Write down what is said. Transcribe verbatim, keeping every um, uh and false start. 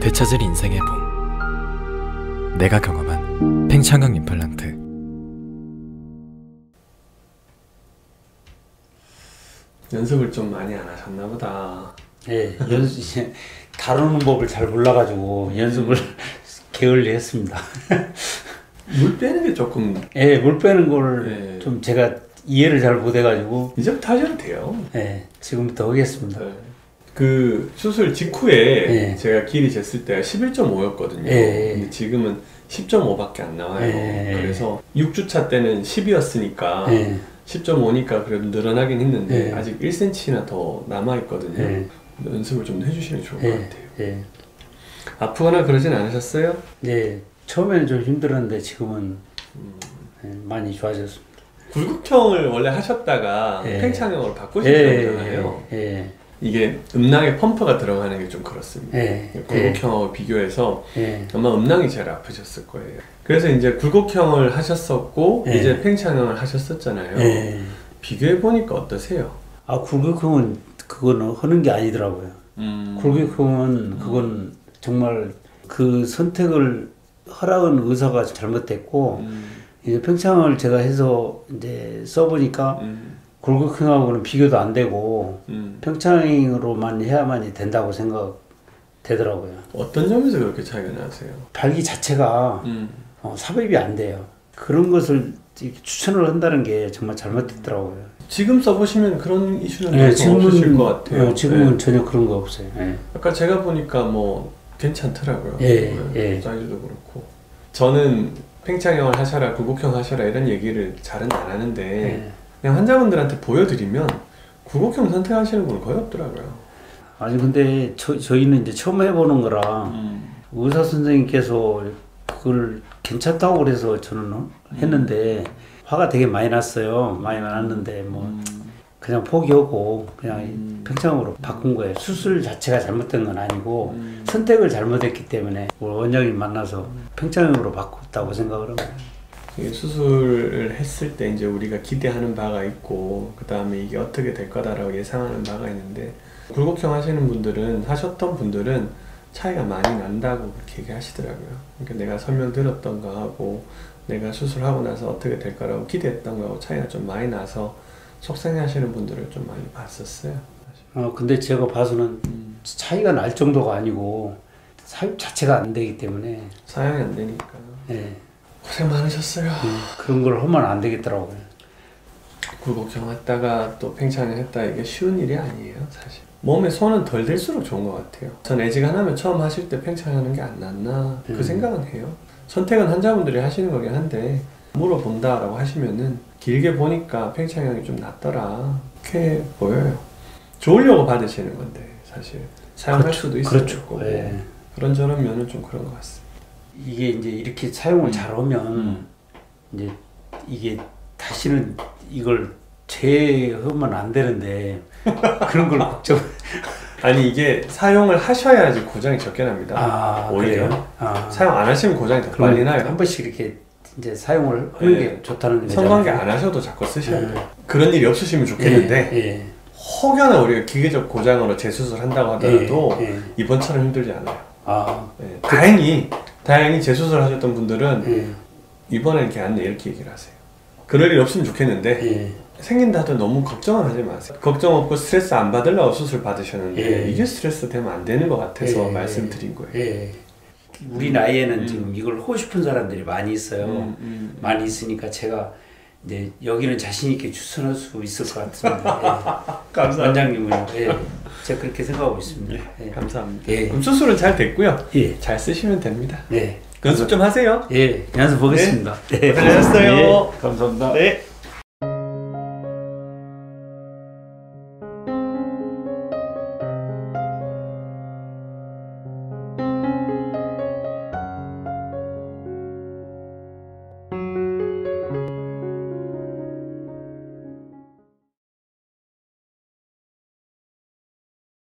되찾을 인생의 봄. 내가 경험한 팽창강 임플란트. 연습을 좀 많이 안 하셨나 보다. 예, 연습 이제 다루는 법을 잘 몰라가지고 연습을 게을리 했습니다. 물 빼는 게 조금. 예, 물 빼는 걸 좀 예. 제가 이해를 잘 못해가지고. 이제부터 하셔도 돼요. 예, 지금부터 하겠습니다. 네. 그 수술 직후에 예. 제가 길이 쟀을 때가 십일 점 오였거든요. 예. 근데 지금은 십 점 오밖에 안 나와요. 예. 그래서 육 주차 때는 십이었으니까 예. 십 점 오니까 그래도 늘어나긴 했는데 예. 아직 일 센티미터나 더 남아있거든요. 예. 연습을 좀 해주시는 게 좋을 예. 것 같아요. 예. 아프거나 그러진 않으셨어요? 네, 처음에는 좀 힘들었는데 지금은 음. 예, 많이 좋아졌습니다. 굴곡형을 원래 하셨다가 예. 팽창형으로 바꾸신 거잖아요. 예. 예. 이게 음낭에 펌프가 들어가는 게 좀 그렇습니다. 예. 굴곡형하고 예. 비교해서 예. 아마 음낭이 제일 아프셨을 거예요. 그래서 이제 굴곡형을 하셨었고 예. 이제 팽창형을 하셨었잖아요. 예. 비교해 보니까 어떠세요? 아, 굴곡형은 그거는 하는 게 아니더라고요. 음. 굴곡형은 그건 음. 정말 그 선택을 하라는 의사가 잘못됐고 음. 이제 팽창을 제가 해서 이제 써보니까 음. 굴곡형하고는 비교도 안 되고 음. 팽창으로만 해야만 된다고 생각되더라고요. 어떤 점에서 그렇게 차이가 나세요? 발기 자체가 음. 어, 삽입이 안 돼요. 그런 것을 추천을 한다는 게 정말 잘못됐더라고요. 지금 써보시면 그런 이슈는 네, 없으실 것 같아요. 네, 지금은 네. 전혀 그런 거 없어요. 네. 아까 제가 보니까 뭐 괜찮더라고요. 예, 예. 사이즈도 그렇고. 저는 팽창형을 하셔라, 굴곡형 하셔라 이런 얘기를 잘은 안 하는데 예. 그냥 환자분들한테 보여드리면 굴곡형 선택하시는 분은 거의 없더라고요. 아니 근데 저, 저희는 이제 처음 해보는 거라 음. 의사 선생님께서 그걸 괜찮다고 그래서 저는 했는데 음. 화가 되게 많이 났어요. 많이 났는데 뭐 음. 그냥 포기하고 그냥 음. 팽창으로 바꾼 거예요. 수술 자체가 잘못된 건 아니고 음. 선택을 잘못했기 때문에 원장님 만나서 음. 팽창으로 바꿨다고 생각을 합니다. 수술을 했을 때 이제 우리가 기대하는 바가 있고 그 다음에 이게 어떻게 될 거다라고 예상하는 바가 있는데 굴곡형 하시는 분들은 하셨던 분들은 차이가 많이 난다고 그렇게 얘기하시더라고요. 그러니까 내가 설명드렸던 거하고 내가 수술하고 나서 어떻게 될 거라고 기대했던 거하고 차이가 좀 많이 나서 속상해 하시는 분들을 좀 많이 봤었어요. 사실. 어 근데 제가 봐서는 음. 차이가 날 정도가 아니고 사육 자체가 안 되기 때문에 사용이 안 되니까. 네. 고생 많으셨어요. 네, 그런 걸 하면 안 되겠더라고요. 굴곡형 했다가 또 팽창을 했다 이게 쉬운 일이 아니에요 사실. 몸에 손은 덜 될수록 좋은 것 같아요. 전 애지간하면 처음 하실 때 팽창하는 게 안 낫나 음. 그 생각은 해요. 선택은 환자분들이 하시는 거긴 한데 물어본다 라고 하시면은 길게 보니까 팽창형이 좀 낫더라 이렇게 보여요. 좋으려고 받으시는 건데 사실 사용할 그렇죠. 수도 있을 그렇죠. 거고 네. 그런 저런 면은 좀 그런 것 같습니다. 이게 이제 이렇게 사용을 잘하면 음. 이제 이게 다시는 이걸 재하면 안 되는데 그런 걸 걱정. 아니 이게 사용을 하셔야지 고장이 적게 납니다. 아, 오히려 아. 사용 안 하시면 고장이 더 빨리 나요. 한 번씩 이렇게 이제 사용을 하는 네. 게 좋다는 거죠. 성관계 안 하셔도 자꾸 쓰셔야 돼요. 네. 그런 일이 없으시면 좋겠는데 네. 네. 혹여나 우리가 기계적 고장으로 재수술한다고 하더라도 네. 네. 이번처럼 힘들지 않아요. 아. 네. 다행히 다행히 재수술 하셨던 분들은 네. 이번에 이렇게 안 돼 이렇게 얘기를 하세요. 그럴 일 없으면 좋겠는데 네. 생긴다 하도 너무 걱정은 하지 마세요. 걱정 없고 스트레스 안 받으려고 수술 받으셨는데 예. 이게 스트레스 되면 안 되는 것 같아서 예. 말씀드린 거예요. 예. 우리 나이에는 음. 지금 이걸 하고 싶은 사람들이 많이 있어요. 음, 음, 많이 있으니까 제가 이제 여기는 자신 있게 추천할 수 있을 것 같습니다. 예. 감사합니다. 원장님은 예. 제가 그렇게 생각하고 있습니다. 예. 감사합니다. 예. 그럼 수술은 잘 됐고요. 예. 잘 쓰시면 됩니다. 예. 연습 좀 하세요. 예, 연습 보겠습니다. 네. 고생하셨어요. 네. 감사합니다. 네.